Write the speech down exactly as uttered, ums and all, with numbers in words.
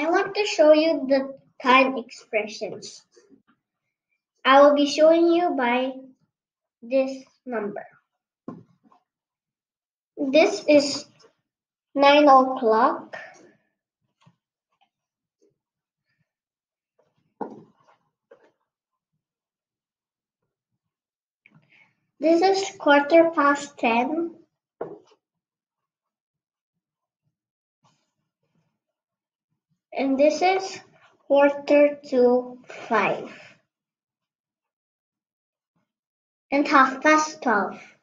I want to show you the time expressions. I will be showing you by this number. This is nine o'clock. This is quarter past ten. And this is quarter to five. And half past twelve.